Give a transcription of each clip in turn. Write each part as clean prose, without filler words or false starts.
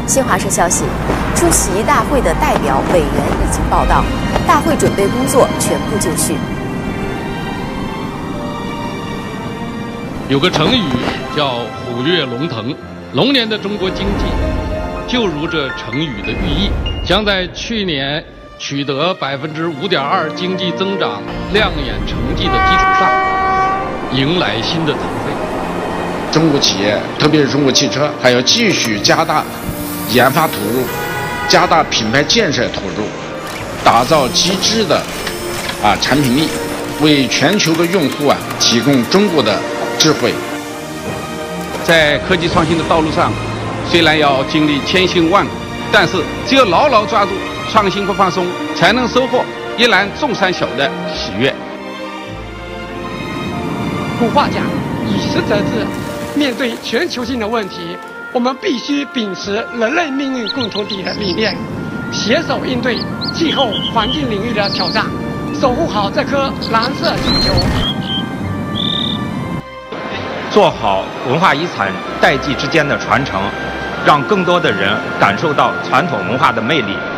新华社消息，出席大会的代表委员已经报到，大会准备工作全部就绪。 有个成语叫“虎跃龙腾”，龙年的中国经济就如这成语的寓意，将在去年取得5.2%经济增长亮眼成绩的基础上，迎来新的腾飞。 中国企业，特别是中国汽车，还要继续加大研发投入，加大品牌建设投入，打造极致的产品力，为全球的用户提供中国的智慧。 在科技创新的道路上，虽然要经历千辛万苦，但是只有牢牢抓住创新不放松，才能收获一览众山小的喜悦。 古话讲，以时则治。面对全球性的问题，我们必须秉持人类命运共同体的理念，携手应对气候环境领域的挑战，守护好这颗蓝色星球。 做好文化遗产代际之间的传承，让更多的人感受到传统文化的魅力。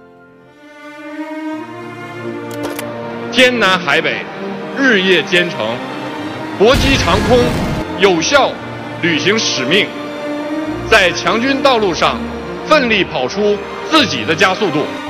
天南海北，日夜兼程，国机长空有效履行使命，在强军道路上奋力跑出自己的加速度。